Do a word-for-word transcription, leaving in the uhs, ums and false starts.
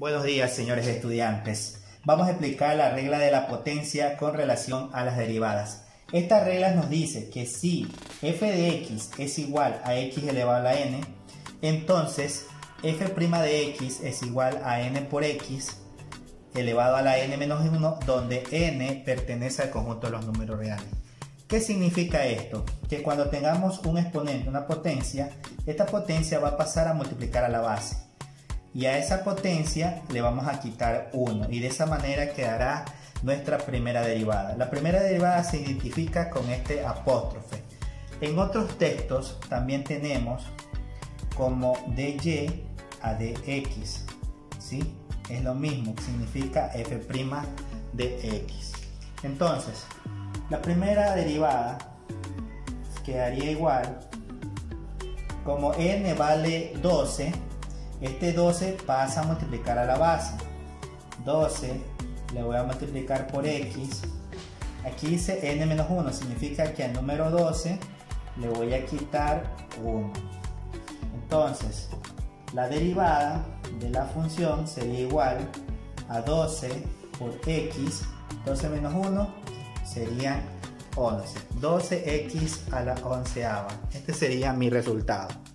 Buenos días, señores estudiantes. Vamos a explicar la regla de la potencia con relación a las derivadas. Esta regla nos dice que si f de x es igual a x elevado a la n, entonces f' de x es igual a n por x elevado a la n menos uno, donde n pertenece al conjunto de los números reales. ¿Qué significa esto? Que cuando tengamos un exponente, una potencia, esta potencia va a pasar a multiplicar a la base. Y a esa potencia le vamos a quitar uno. Y de esa manera quedará nuestra primera derivada. La primera derivada se identifica con este apóstrofe. En otros textos también tenemos como dy a dx. ¿Sí? Es lo mismo, significa f' de x. Entonces, la primera derivada quedaría igual, como n vale doce, este doce pasa a multiplicar a la base. doce le voy a multiplicar por x. Aquí dice n menos uno, significa que al número doce le voy a quitar uno. Entonces, la derivada de la función sería igual a doce por x. doce menos uno sería once. doce x a la onceava. Este sería mi resultado.